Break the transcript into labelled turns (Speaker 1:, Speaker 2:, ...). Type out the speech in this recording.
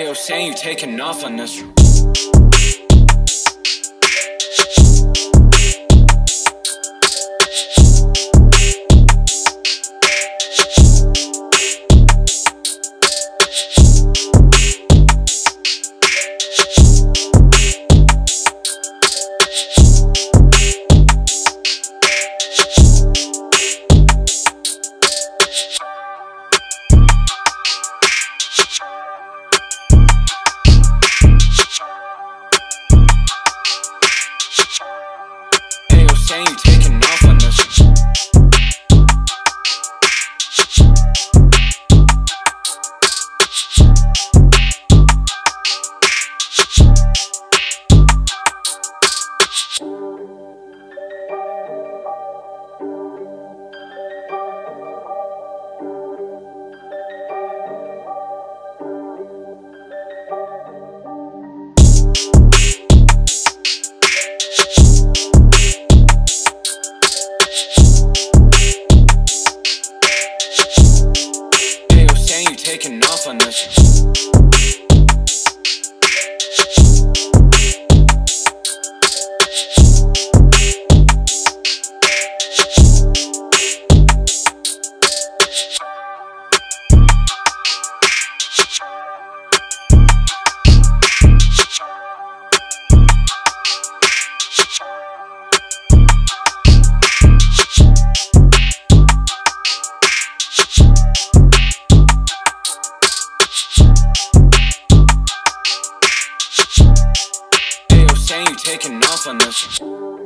Speaker 1: Ayo, saying you taking off on this. Saying you taking off on this. Taking off on this. Saying you taking off on this.